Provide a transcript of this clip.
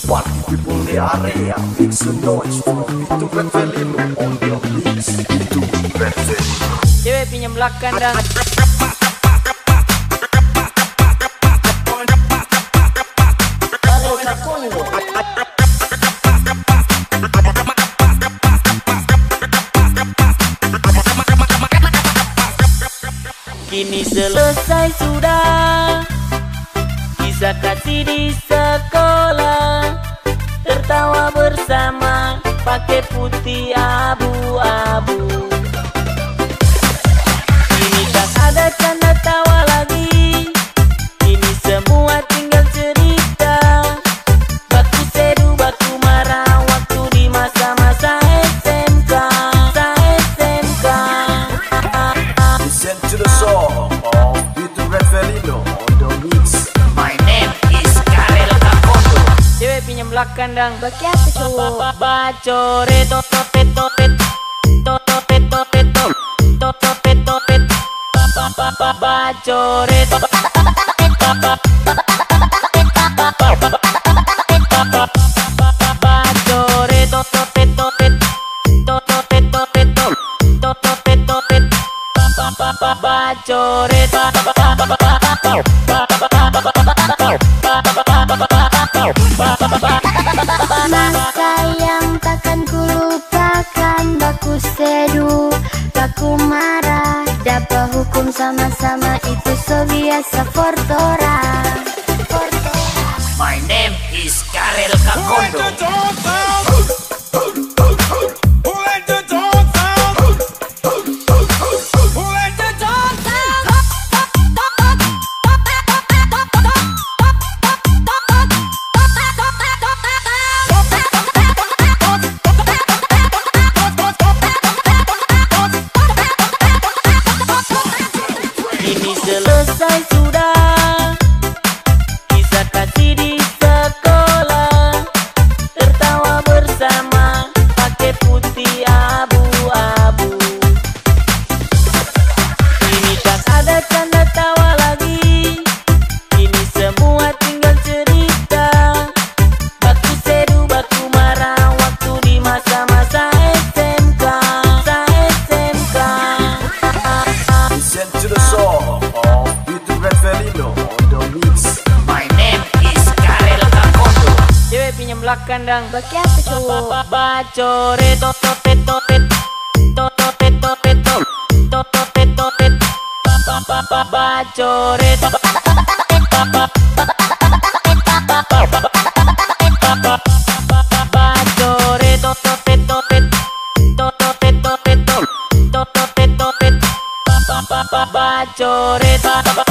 Party people in the area, make some noise for Vito Revelino on the mix. Vito Revelino. Cewek pinjam belakang dan kini selesai sudah kisah kasih di sekolah, tertawa bersama pakai putih abu-abu. Kini tak ada canda tawa lagi, kini semua tinggal cerita. Baku seru, baku marah waktu di masa-masa SMK. Listen to the song of Vito Revelino on the mix. My name is Karel Kakondo. Cewek pinjam belakang dang. Bagi apa cowok? Bacore tototet bacore Masa yang takkan kulupakan, baku seduh, baku marah, dapat hukum sama-sama itu so biasa fortora. My name is Karel Kakondo. Ini selesai sudah kisah kasih di sekolah, tertawa bersama pakai putih abu-abu. Ini tak ada canda tawa lagi, ini semua tinggal cerita. Baku seru, baku marah waktu di masa-masa SMK. Listen to the song of Vito Revelino on the mix. My name is Karel Kakondo. Cewek pinjam belakang dang. Bagi apa cowok? Bacore tototet bacore bacore